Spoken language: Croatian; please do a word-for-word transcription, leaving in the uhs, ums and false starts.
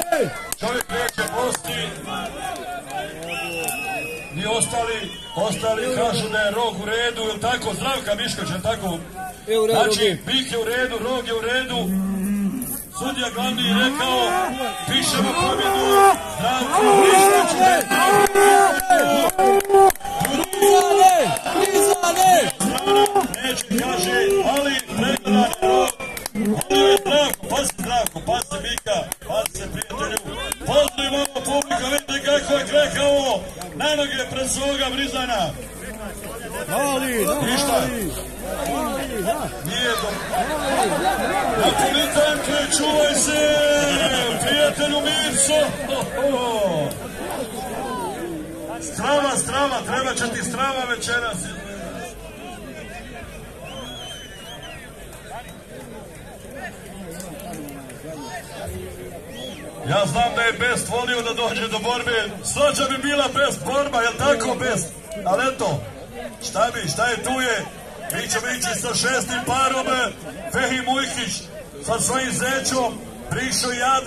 čovjek neće posti. I ostali, ostali kažu da je rog u redu, ili tako, Zdravka Mišković, je tako? Znači, bik je u redu, rog je u redu. Sudija glavni je rekao, pišemo pobjedu, Zdravko Mišković, Brizane, Brizane! Neće, kaže, ali pregledan je rog, ali je Zdravko, pazi Zdravko, pazi bika, pazi se prijatelju. Pozdravimo ovo publika, vidite kako je krekao na noge pred svoga Brizana. Ništa. Nije do... Napolitanke, čuvaj se, prijatelju Mirco. Strava, strava, treba će ti strava večeras. Ja znam da je Best volio da dođe do borbe. Sođa bi bila Best borba, jel tako Best? Ali eto, šta bi, šta je tu je? Mi ćemo ići sa šestim parom, Fehi Mujkić sa svojim zećom, Prišo i Jada.